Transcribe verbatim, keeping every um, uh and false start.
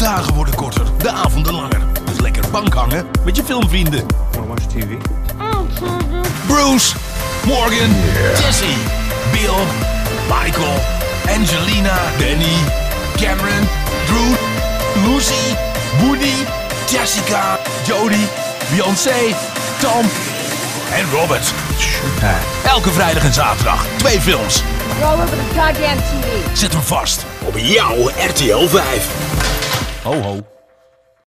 dagen worden korter, de avonden langer. Dus lekker bank hangen met je filmvrienden. Wanna watch T V? Bruce, Morgan, yeah. Jesse, Bill, Michael, Angelina, Danny, Cameron, Drew, Lucy, Woody, Jessica, Jodie, Beyoncé, Tom en Robert. Elke vrijdag en zaterdag twee films. Roll over the goddamn T V. Zet hem vast op jouw R T L vijf. Ho ho.